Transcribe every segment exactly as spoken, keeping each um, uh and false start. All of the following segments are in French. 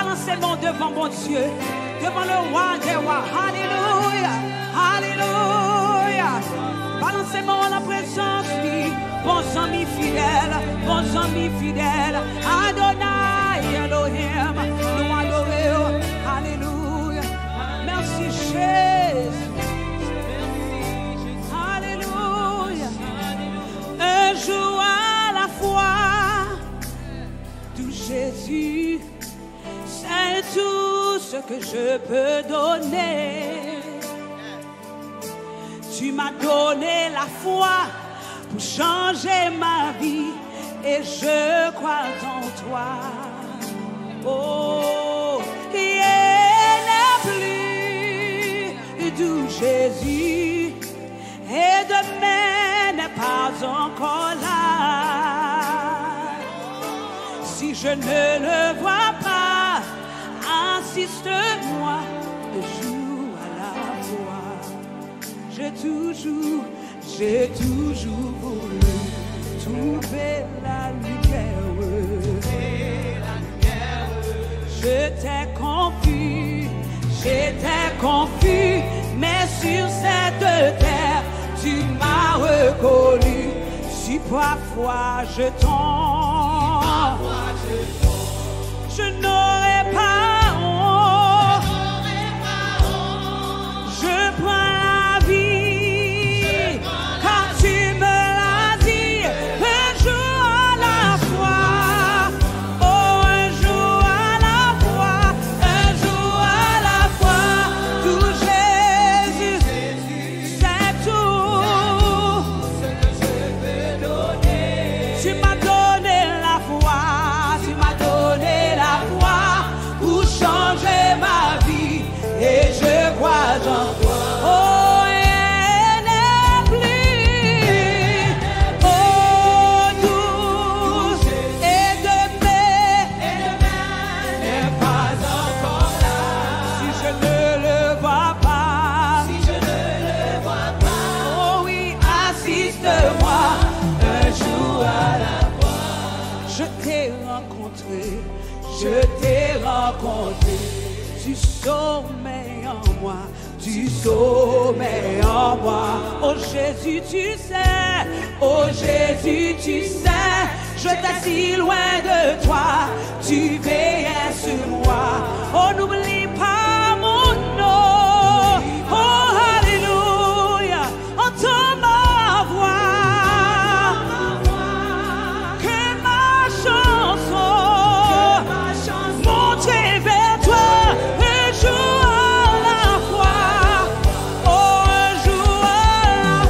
Balancez-moi devant mon Dieu, devant le roi des rois. Alléluia, alléluia. Balancez-moi en la présence de bons amis fidèles, bons amis fidèles. Adonai, Elohim, nous adorons. Alléluia. Merci Jésus. Alléluia. Un jour à la fois, tout Jésus, c'est tout ce que je peux donner. Tu m'as donné la foi pour changer ma vie et je crois en toi. Oh, il n'est plus doux Jésus et demain n'est pas encore là. Si je ne le vois pas, assiste-moi de jour à la fois. J'ai toujours, j'ai toujours voulu trouver la lumière. Je t'ai confus, j'étais confus, mais sur cette terre, tu m'as reconnu. Si parfois je tombe, je n'aurai pas honte. Je prends la vie, car tu me l'as dit, un jour à la fois. Oh, un jour à la fois, un jour à la fois. Tout Jésus, c'est tout ce que je peux donner. Tu m'as donné la foi, tu m'as donné la foi pour changer ma vie et je crois en toi. Oh, elle n'est plus, oh, douce et demain n'est pas encore là. Si je ne le vois pas, si je ne le vois pas, oh oui, assiste-moi un jour à la fois. Je t'ai rencontré, je t'ai rencontré, tu sommeilles en moi, tu sommeilles en moi. Oh Jésus, tu sais, oh Jésus, tu sais, je t'ai si loin de toi, tu veillais sur moi. Oh, n'oublie pas mon nom, oh alléluia, entends ma voix, que ma chanson monte vers toi. Un jour à la fois, oh un jour à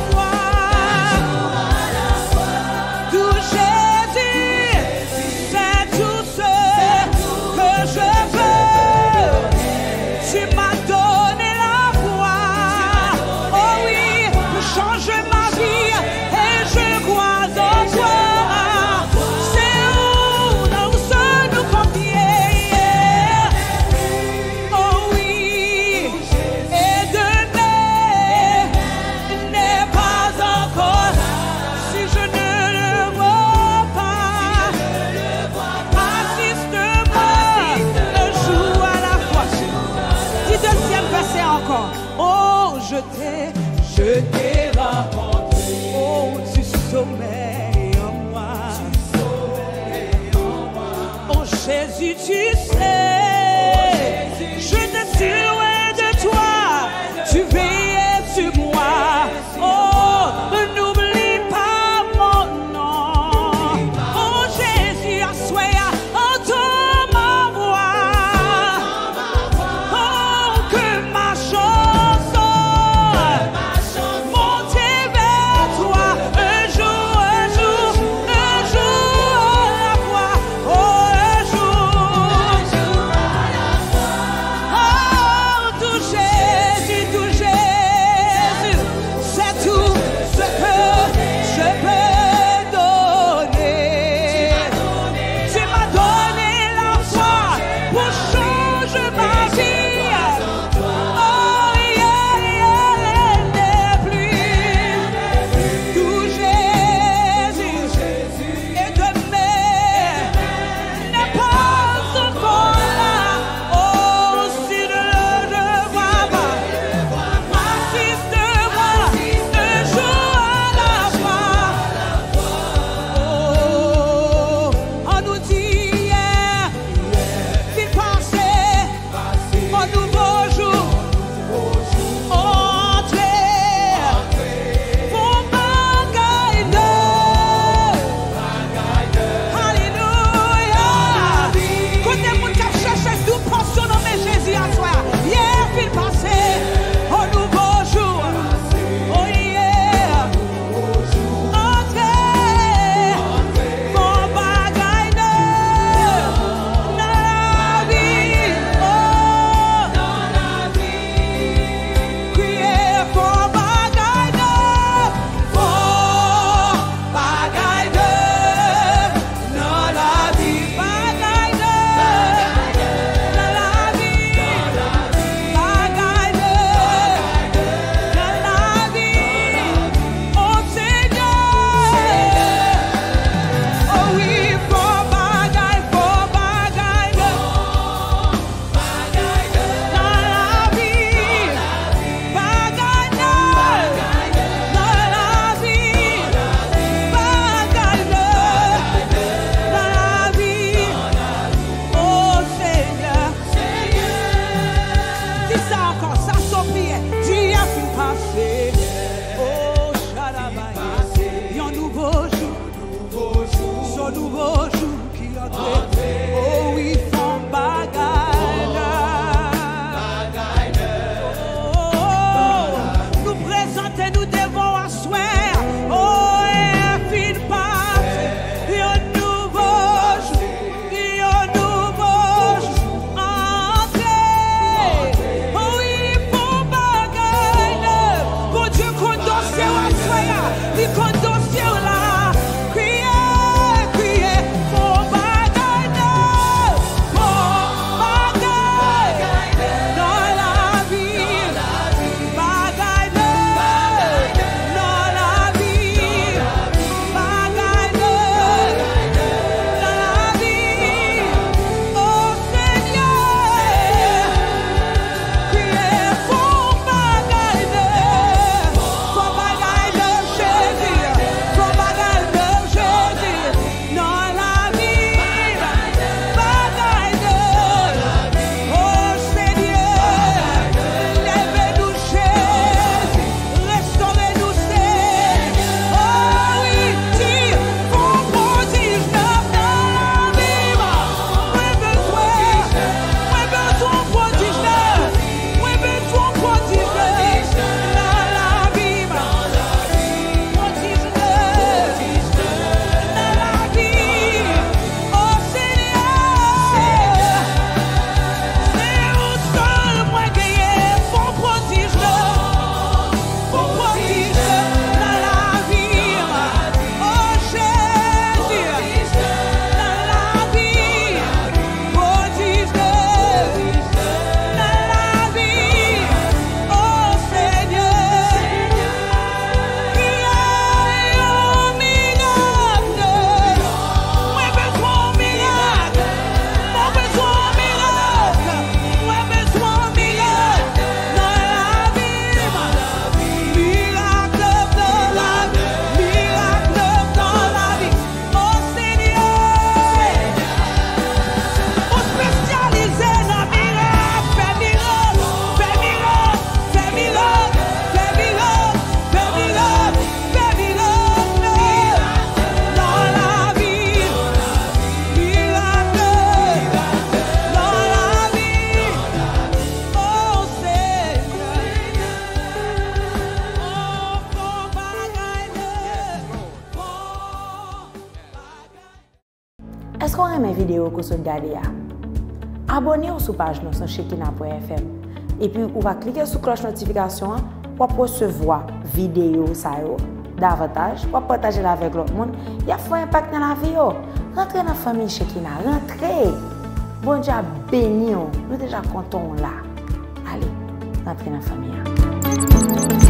la fois, tout Jésus, c'est tout ce que je veux. Tu m'as donné la foi, oh oui, pour changer ma vie et je crois en toi. C'est où nous sommes nous confiés, oh oui, et demain n'est pas encore. Si je ne le vois pas, assiste-moi un jour à la fois. Dis deuxième verset encore. Oh, je t'ai, je t'ai rencontré. Oh, tu sommeilles en moi. Oh Jésus, tu sais, je te suis loin de toi, tu veillais sur moi. Oh, n'oublie pas mon nom. Oh Jésus, assois, entends ma voix. Oh, que ma chanson monte vers toi. Un jour, un jour, un jour à la fois. Oh, un jour. Est-ce qu'on aime vidéo que vous regardez? Abonnez-vous sur la page sur Shekina point F M. Et puis, vous va cliquer sur la cloche notification pour recevoir vidéo davantage, pour partager avec l'autre monde. Il y a un impact dans la vie. Rentrez dans la famille Shekina. Rentrez. Bon Dieu béni. Nous déjà contents là. Allez, rentrez dans la famille.